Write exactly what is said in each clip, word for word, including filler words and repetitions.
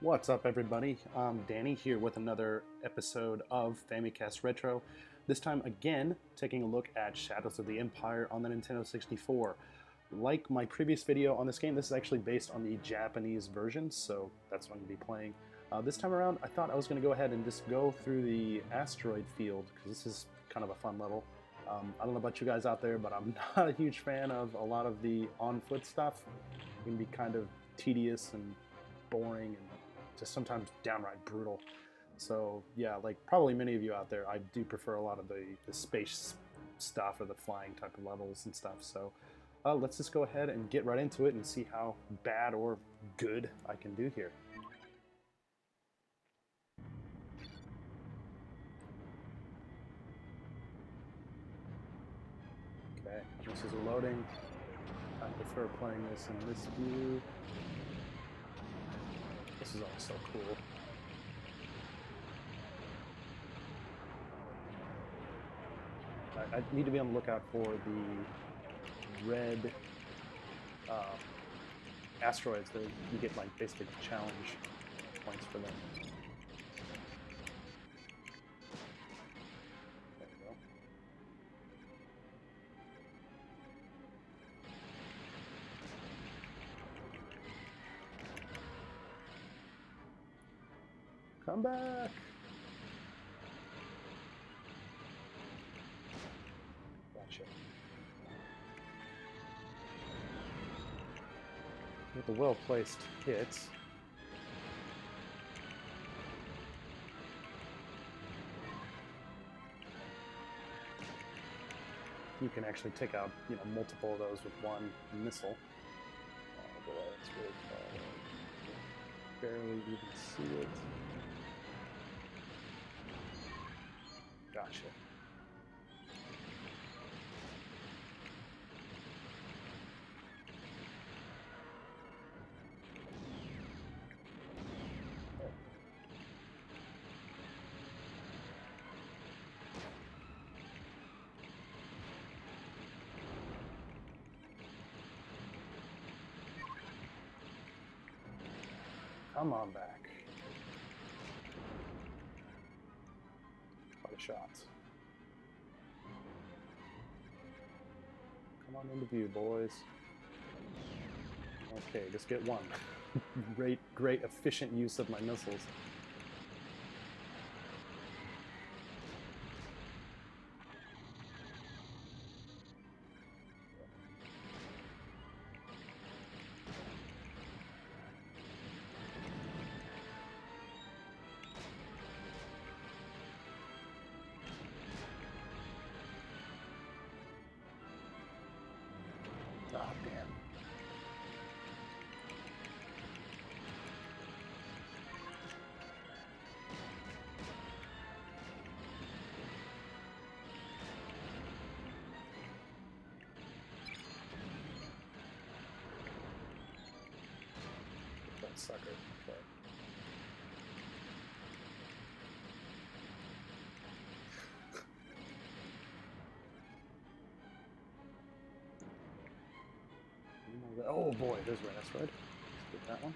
What's up, everybody? I'm Danny here with another episode of Famicast Retro. This time, again, taking a look at Shadows of the Empire on the Nintendo sixty-four. Like my previous video on this game, this is actually based on the Japanese version, so that's what I'm going to be playing. Uh, this time around, I thought I was going to go ahead and just go through the asteroid field, because this is kind of a fun level. Um, I don't know about you guys out there, but I'm not a huge fan of a lot of the on-foot stuff. It can be kind of tedious and boring and just sometimes downright brutal. So yeah, like probably many of you out there, I do prefer a lot of the, the space stuff or the flying type of levels and stuff. So uh, let's just go ahead and get right into it and see how bad or good I can do here. Okay, this is loading. I prefer playing this in this view. This is all so cool. I, I need to be on the lookout for the red uh, asteroids that you get, like, basically challenge points for them. There we go. Come back! Gotcha. With the well-placed hits. You can actually take out, you know, multiple of those with one missile. Oh boy, that's really far. Barely even see it. Gotcha. Come on back. What a shot. Come on into view, boys. Okay, just get one. Great, great efficient use of my missiles. Oh, damn. That sucker. Okay. Oh boy, there's an asteroid. Let's get that one.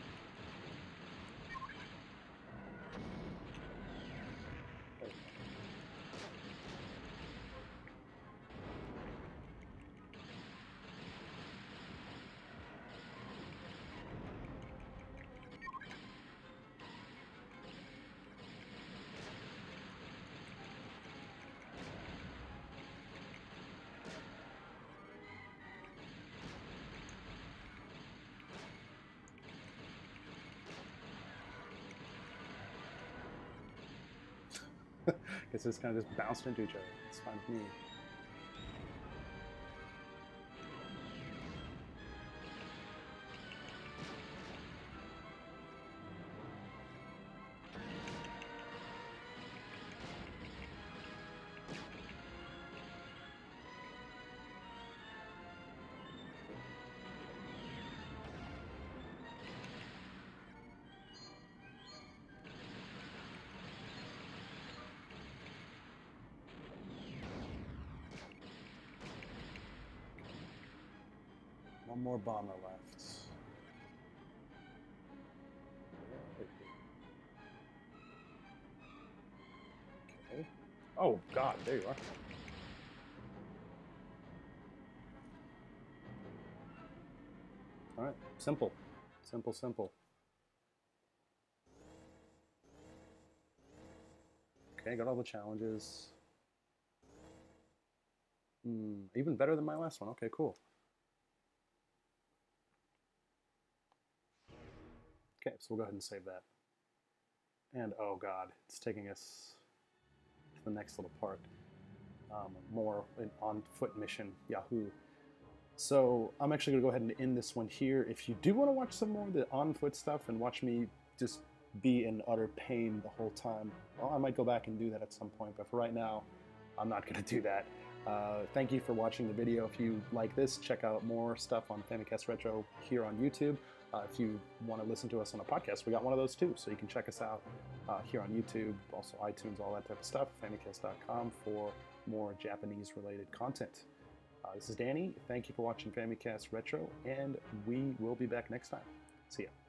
Guess it's kind of just bounced into each other. It's fine with me. One more bomber left. Oh, God, there you are. All right, simple. Simple, simple. Okay, got all the challenges. Hmm, even better than my last one. Okay, cool. Okay, so we'll go ahead and save that. And oh God, it's taking us to the next little part. Um, more an on-foot mission, Yahoo. So I'm actually gonna go ahead and end this one here. If you do want to watch some more of the on-foot stuff and watch me just be in utter pain the whole time, well, I might go back and do that at some point. But for right now, I'm not gonna do that. Uh, thank you for watching the video. If you like this, check out more stuff on Famicast Retro here on YouTube. Uh, if you want to listen to us on a podcast, we got one of those too, so you can check us out uh, here on YouTube, also iTunes, all that type of stuff, famicast dot com for more Japanese-related content. Uh, this is Danny. Thank you for watching Famicast Retro, and we will be back next time. See ya.